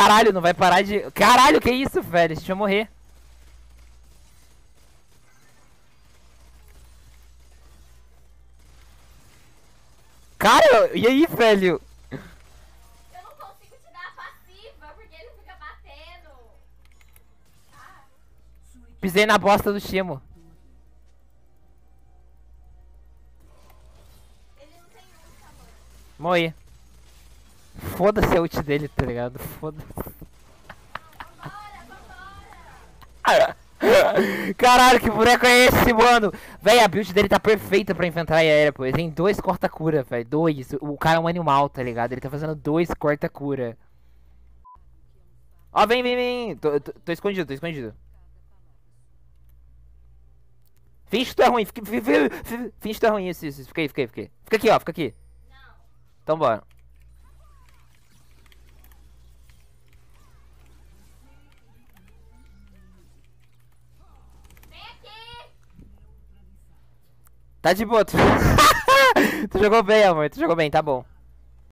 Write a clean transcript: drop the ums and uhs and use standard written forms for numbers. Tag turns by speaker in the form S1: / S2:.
S1: Caralho, não vai parar de... Caralho, que isso, velho? A gente vai morrer. Cara, e aí, velho?
S2: Eu não consigo te dar a passiva, porque ele fica batendo. Ah,
S1: Pisei na bosta do Timo.
S2: ele não tem ulta, mano.
S1: Morri. Foda-se a ult dele, tá ligado? Foda-se.
S2: Vambora!
S1: Caralho, que boneco é esse, mano? Véi, a build dele tá perfeita pra enfrentar a aérea, pô. Ele tem 2 corta-cura, velho. 2. O cara é um animal, tá ligado? Ele tá fazendo 2 corta-cura. Ó, vem, vem, vem. Tô escondido, tô escondido. Finge que tu é ruim. Finge que tu é ruim. Isso. Fica aí, fica aí, fica aí. Fica aqui, ó. Fica aqui.
S2: Não.
S1: Então bora.
S2: Vem aqui!
S1: Tá de boa. Tu jogou bem, amor. Tu jogou bem, tá bom.